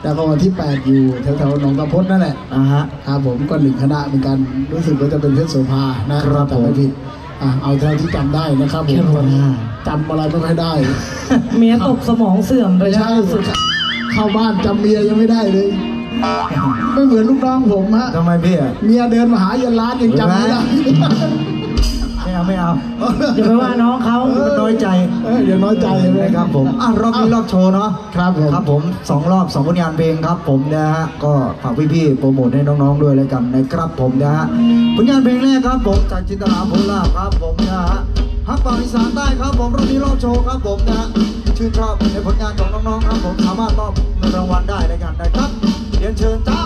แล้วก็วันที่8อยู่แถวๆหนองกระพดนั่นแหละครับผมก็1คณะเหมือนกันรู้สึกว่าจะเป็นเพชรโสภานะครับแต่ไม่ผิดเอาเท่าที่จำได้นะครับผมจำอะไรไม่ค่อยได้เมียตกสมองเสื่อมไปแล้วใช่เข้าบ้านจำเมียยังไม่ได้เลยไม่เหมือนลูกน้องผมฮะทำไมพี่เมียเดินมาหายันร้านยังจำไม่ได้ไม่เอาอย่าไปว่าน้องเขาน้อยใจอย่าน้อยใจเลยครับผมรอบนี้รอบโชว์เนาะครับผม2 รอบ 2 ผลงานเพลงครับผมนะฮะก็ฝากพี่ๆโปรโมทให้น้องๆด้วยแล้วกันนะครับผมนะฮะผลงานเพลงแรกครับผมจากจินตลาภูลาภครับผมนะฮะฮักปากอีสานใต้ครับผมรอบนี้รอบโชว์ครับผมนะชื่นชอบในผลงานของน้องๆครับผมสามารถมอบเงินรางวัลได้ในงานได้ครับเรียนเชิญจ้า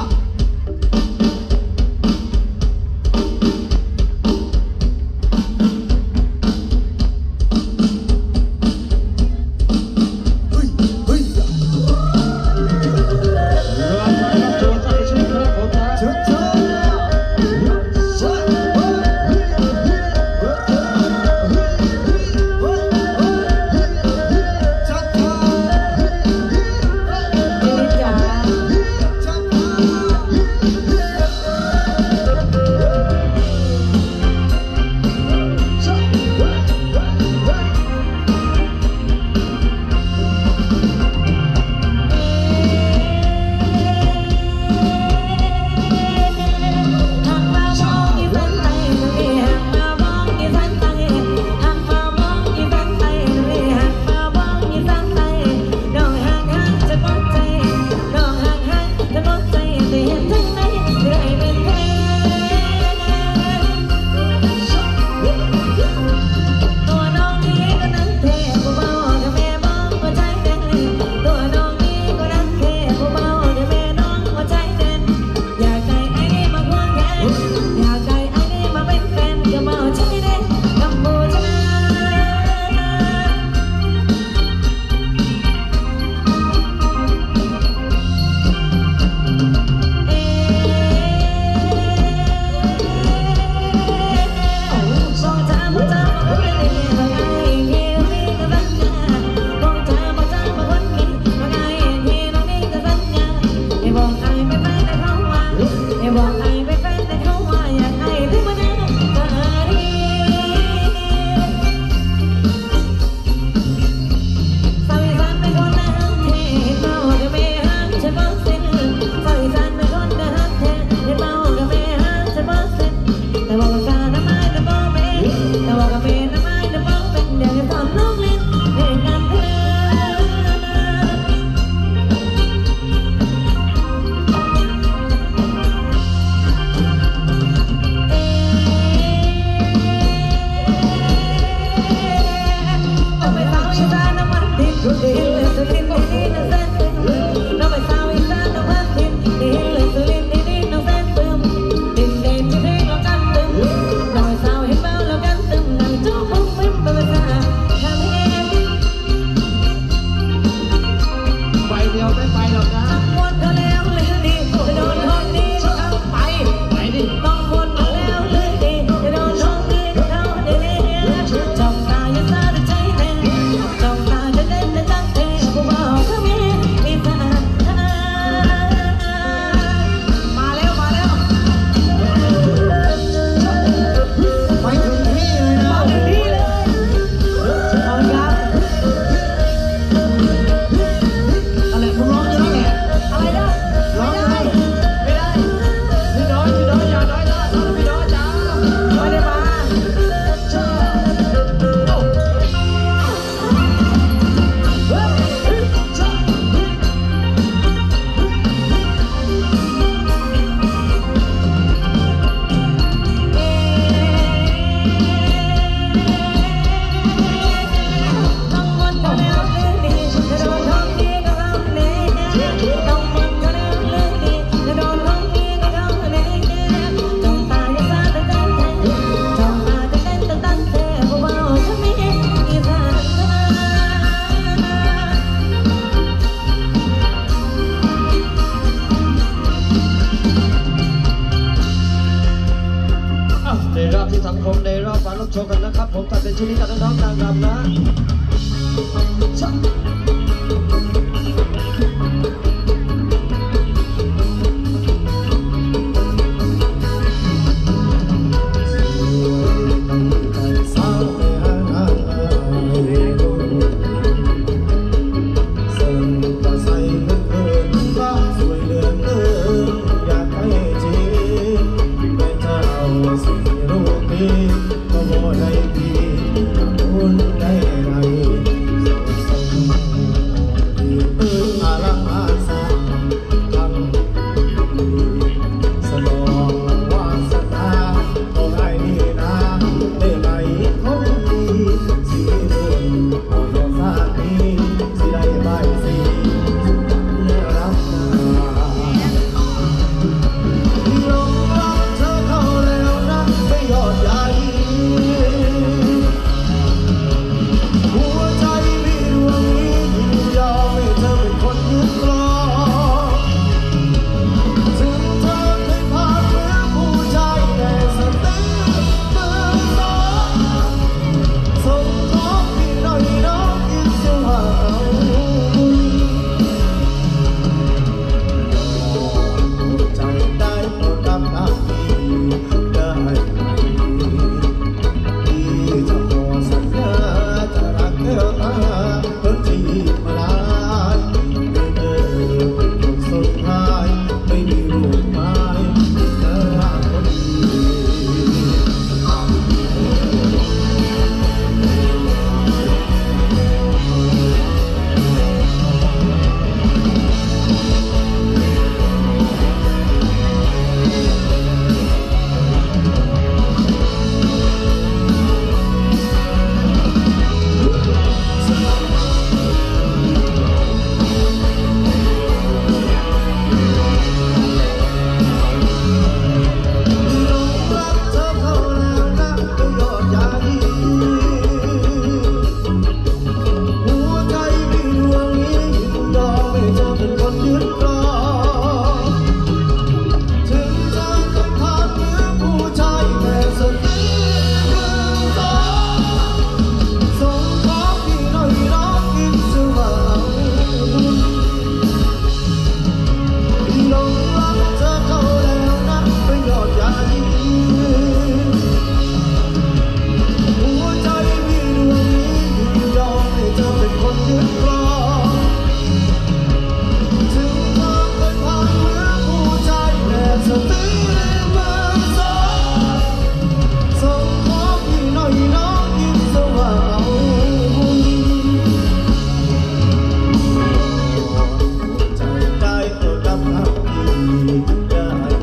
โชว์กันนะครับผมตัดเป็นชุดนี้ตัดน้องๆนางรำนะยึดครองถึงจะเคยผ่านเมื่อผู้ชายแต่สติมือสองส่งของพี่หน่อยน้องกินสว่างหลงรักเธอเข้าแล้วนั้นไม่ยอดยาดีหัวใจพี่ดวงนี้ยินยอมให้เธอเป็นคนยึดครองถึงเธอเคยผ่านเมื่อผู้ชายแต่สติมือสองส่งของพี่หน่อยน้องกินสว่างใจได้โปรดรับรักพี่ได้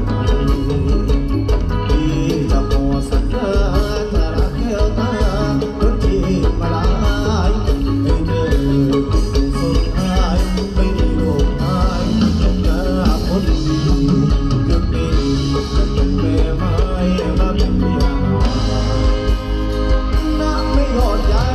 พี่จะขอสัญญาถ้ารักแก้วตาคนที่มาลายให้เธอเป็นสุดท้ายไม่ได้โลกหายหน้าคนดีหยุดนี้เป็นแม่ไม้มาเป็นเมียน้ำไม่หอดใหญ่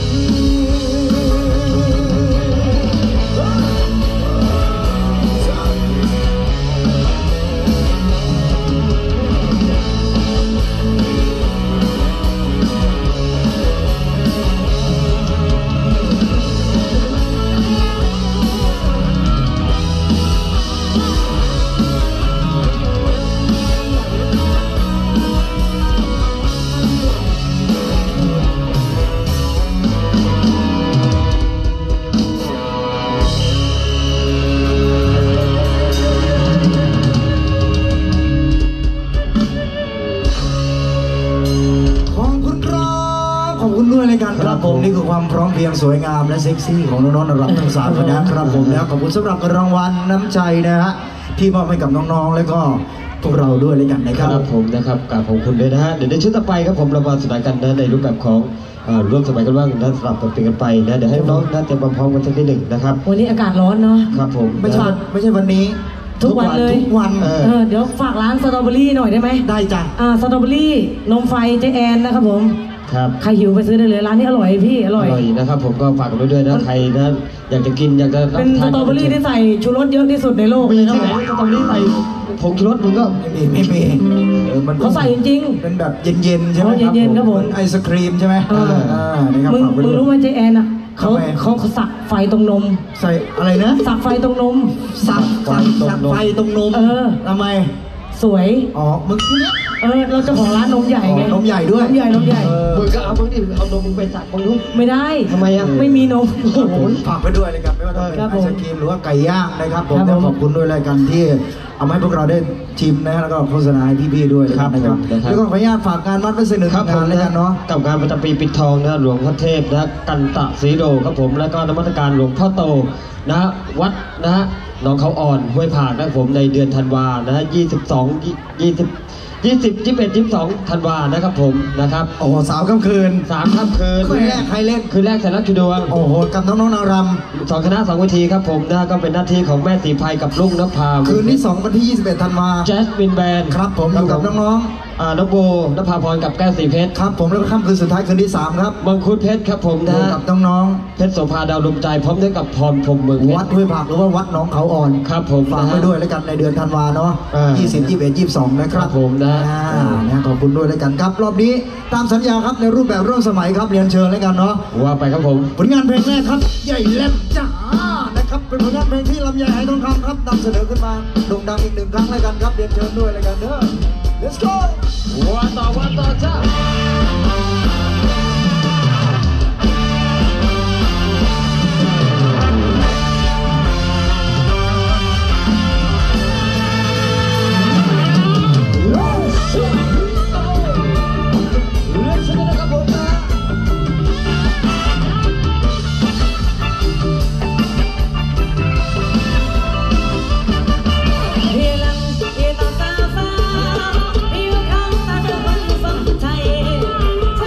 ขอบคุณครับขอบคุณด้วยเลยกันครับผมนี่คือความพร้อมเพรียงสวยงามและเซ็กซี่ของน้องๆระดับทั้งสามคณะครับผมแล้วขอบคุณสำหรับรางวัลน้ำใจนะฮะที่มอบให้กับน้องๆแล้วก็พวกเราด้วยเลยกันนะคครัรับบผมนะครับกราบขอบคุณด้วยนะฮะเดี๋ยวในชุดต่อไปครับผมเรามาสนานกันนะในรูปแบบของร่วมสมัยกันบ้างนะสลับกันเป็นกันไปนะเดี๋ยวให้น้องๆนะเตรียมความพร้อมกันสักนิดหนึ่งนะครับวันนี้อากาศร้อนเนาะครับผมไม่ใช่วันนี้ทุกวันเลยทุกวันเดี๋ยวฝากร้านสตรอเบอรี่หน่อยได้ไหมได้จ้ะสตรอเบอรี่นมไฟเจแอนนะครับผมครับใครหิวไปซื้อได้เลยร้านนี้อร่อยพี่ออร่อยร่อยนะครับผมก็ฝากกันไว้ด้วยนะใครนะอยากจะกินอยากจะรับเป็นสตรอเบอรี่ที่ใส่ชูรสเยอะที่สุดในโลกมีเลยนะใช่ไหมสตรอเบอรี่ใส่ผงชูรสมึงก็ไม่มีมันเขาใส่จริงเป็นแบบเย็นๆใช่ไหมอ๋อเย็นๆครับผมเหอนไอศครีมใช่ไหม นี่ครับมึงฝากไว้ด้วยรู้ไหมเจแอนอ่ะเขาทำไมเขาสักไฟตรงนมใส่อะไรนะสักไฟตรงนมสักไฟตรงนม ทำไมสวยอ๋อมึงเนี้ยเราเจ้าของร้านนมใหญ่ไงนมใหญ่ด้วยนมใหญ่นมใหญ่มึงก็เอามึงดิเอานมมึงไปสักมึงลูกไม่ได้ทำไมอ่ะไม่มีนมโอ้โหฝากไปด้วยเลยครับไม่ว่าจะเป็นครับไอผมศครีมหรือว่าไก่ย่างนะครับผมครับผมขอบคุณด้วยรายการที่เอามาให้พวกเราได้ชิมนะแล้วก็โฆษณาให้พี่ๆด้วยนะครับครับแล้วก็ขออนุญาตฝากงานวัดไว้สักหนึ่งครับผงาม นแล้วกันเนาะกับงานประจำปีปิดทองนะหลวงพ่อเทพนะกันตะศรีโดครับผมแล้วก็นมัสการหลวงพ่อโตนะวัดนะฮะหนองเขาอ่อนห้วยผากนะครับผมในเดือนธันวานะฮะ21-22 ธันวานะครับผมนะครับโอ้โหสาวค่ำคืน 3 ค่ำคืนคืนแรกใครเล่นคืนแรกไทยรัฐจุดวงโอ้โหกับน้องๆนางร 2 คณะ 2 เวทีครับผมนะก็เป็นหน้าที่ของแม่สีภัยกับลุงนภาำคืนที่ 2 วันที่ 21 ธันวาแจ๊สมินแบนครับผมอยู่กับน้องน้องโบนภาพรกับแก้วสีเพชรๆครับผมแล้วก็ค่ำคืนสุดท้ายคืนที่ 3 ครับมังคุดเพชรครับผมอยู่นะกับน้องเพชรโสภาดาวดวงใจพร้อมด้วยกับพรพรหมเมืองเพชรวัดห้วยผักหรือว่าวัดหนองเขาอ่อนครับผมฝากนะไว้ฮะด้วยแล้วกันในเดือนธันวาเนาะ 20 21 22 นะคครัรับบผมนะนะขอบคุณด้วยแล้วกันครับรอบนี้ตามสัญญาครับในรูปแบบร่วมสมัยครับเรียนเชิญแล้วกันเนาะว่าไปครับผมผลงานเพลงแรกครับใหญ่แหลมจ๋านะครับเป็นผลงานเพลงที่ลำไยไหทองคำครับนำเสนอขึ้นมาโด่งดังอีก 1 ครั้งแล้วกันครับเรียนเชิญด้วยแล้วกันเด้อ Let's go ว่าต่อจ้าพี่ตาสาวพี่ลูกคำตาเธอคนสนใจ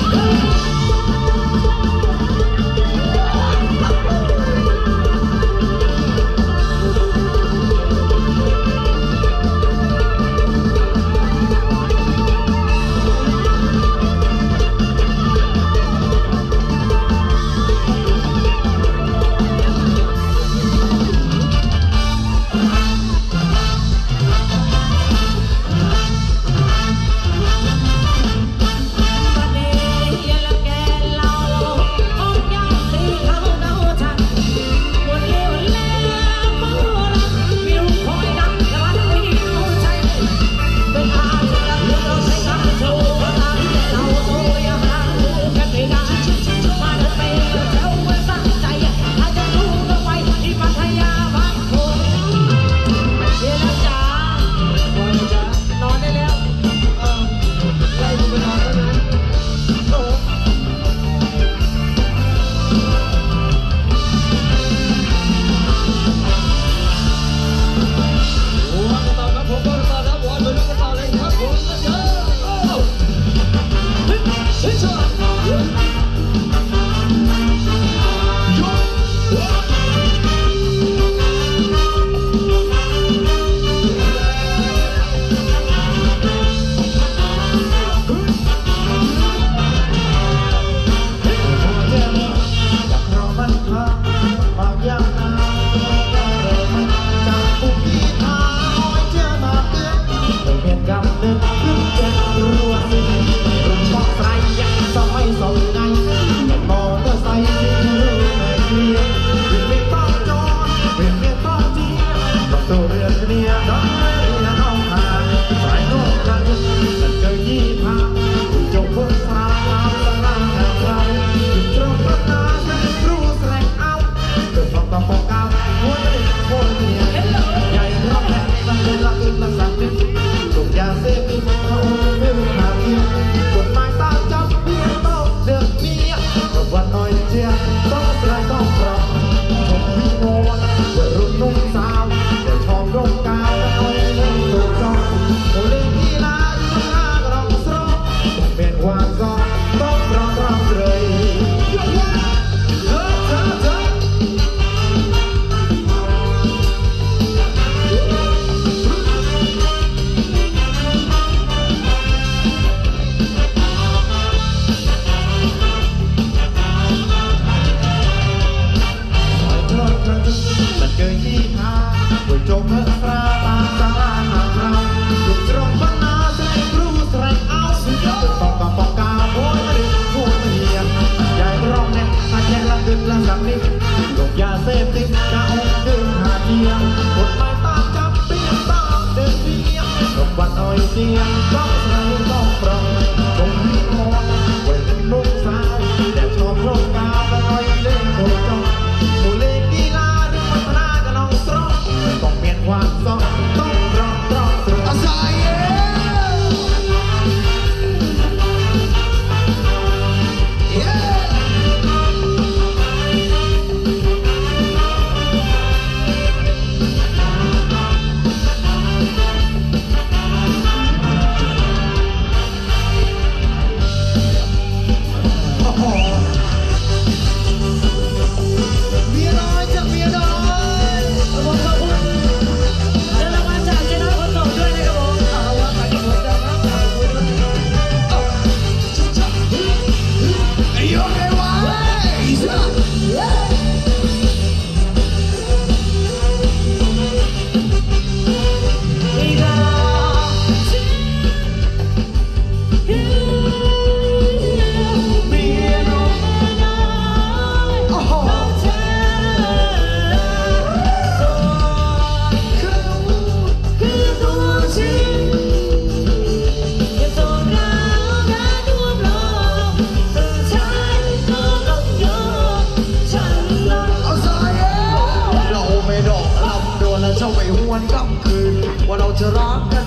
เจ้าไปหวนกลับคืนว่าเราจะรัก